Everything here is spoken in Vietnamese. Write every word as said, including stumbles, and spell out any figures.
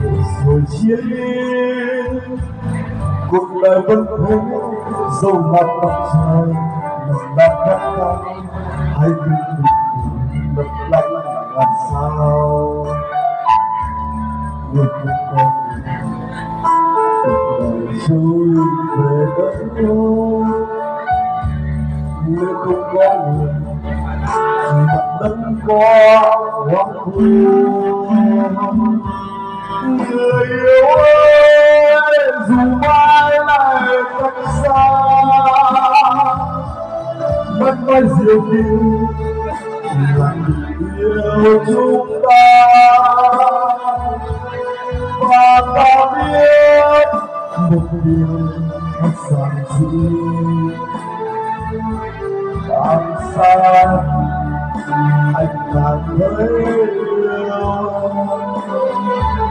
rồi chia ly cuộc đời vẫn thế dẫu mặt mặt trời nằm đắp đắp đắp hai đứa đập lạnh làm sao người không có cuộc đời trôi về đất đô nếu không có người thì mặt đất có hoang vu. Người yêu ơi dù mai lại cách xa mất mãi diệu kỳ là tình yêu chúng ta và ta biết một điều thật giản dị càng xa anh càng thấy yêu.